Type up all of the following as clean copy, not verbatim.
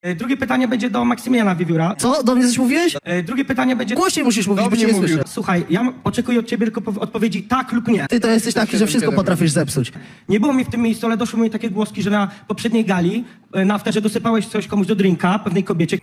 Drugie pytanie będzie do Maksymiliana Wiewióra. Co? Do mnie coś mówiłeś? Drugie pytanie będzie... Głośniej musisz mówić, bo cię nie słyszę. Słuchaj, ja oczekuję od ciebie tylko odpowiedzi tak lub nie. Ty to jesteś taki, że wszystko potrafisz zepsuć. Nie było mi w tym miejscu, ale doszły mi takie głoski, że na poprzedniej gali, na afterze dosypałeś coś komuś do drinka, pewnej kobiecie.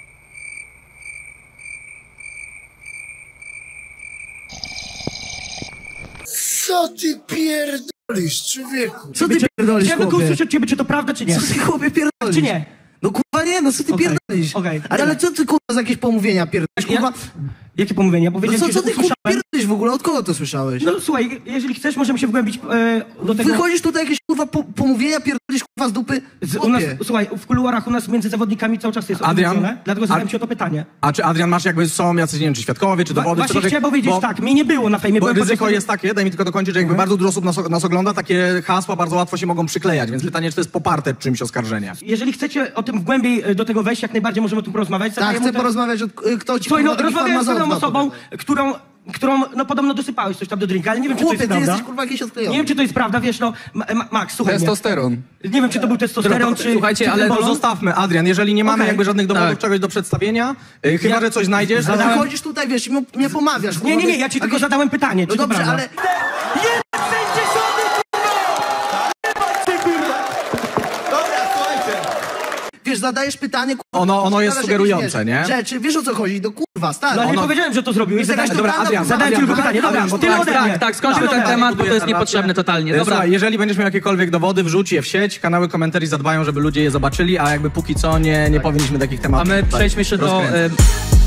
Co ty pierdolisz, człowieku? Co ty pierdolisz, Chciałem tylko chłopie? usłyszeć od ciebie, czy to prawda, czy nie. Co ty, chłopie, pierdolisz? Czy nie? No kurwa nie, no co ty pierdolisz? okej. Ale co ty kurwa za jakieś pomówienia pierdolisz, kurwa? Jakie pomówienia? No Powiedziałem ci, co że ty kurwa usłyszałem. pierdolisz w ogóle? Od kogo to słyszałeś? No słuchaj, jeżeli chcesz, możemy się wgłębić do tego... Wychodzisz tutaj jakieś kurwa pomówienia, pierdolisz kurwa z dupy? U nas, słuchaj, w kuluarach u nas między zawodnikami cały czas jest Adrian? odwrócone, dlatego zadałem ci o to pytanie. A czy Adrian masz jakby są jacyś, nie wiem, czy świadkowie, czy dowody, Właśnie czy chciałem powiedzieć tak, mnie nie było na fejmie. Bo byłem ryzyko podczas- jest takie, daj mi tylko dokończyć, że jakby bardzo dużo osób nas ogląda, takie hasła bardzo łatwo się mogą przyklejać, więc pytanie, czy to jest poparte czymś oskarżenia. Jeżeli chcecie o tym w głębiej do tego wejść, jak najbardziej możemy o tym porozmawiać. Tak, chcę porozmawiać, kto ci Słuchaj, no, kurwa taki rozmawiałem z farmazon pewną wpadł. osobą, którą no podobno dosypałeś coś tam do drinka, ale nie wiem, czy to Chłopie, jest ty prawda. jesteś kurwa jakiś odklejony. Nie wiem, czy to jest prawda, wiesz, no, Max, słuchaj mnie. Testosteron. Nie wiem, czy to był testosteron, czy... Słuchajcie, czy ale to bolon. zostawmy, Adrian, jeżeli nie mamy Okej. jakby żadnych dowodów, Tak. czegoś do przedstawienia, chyba, że coś znajdziesz, Ale Zadałem- chodzisz tutaj, wiesz, i mnie pomawiasz. Nie, kurwa, ja ci tylko zadałem pytanie, No czy to dobrze, prawda. ale... Wiesz, zadajesz pytanie, kurwa... Ono jest zadajesz sugerujące, jakieś, nie? Rzeczy, wiesz o co chodzi, do kurwa, stary. No ale nie ono- powiedziałem, że to zrobiłeś. Jest jakaś Zadałem, dobra, Adrian, zadałem Adrian, tylko pytanie, dobra, Adrian, tyle tak, ode mnie. Tak, skończmy Tyle ten ode mnie. temat, bo to jest niepotrzebne totalnie. Dobra. Słuchaj, jeżeli będziesz miał jakiekolwiek dowody, wrzuć je w sieć, kanały komentarzy zadbają, żeby ludzie je zobaczyli, a jakby póki co nie powinniśmy takich A tematów my tutaj przejdźmy jeszcze do... rozkręcać.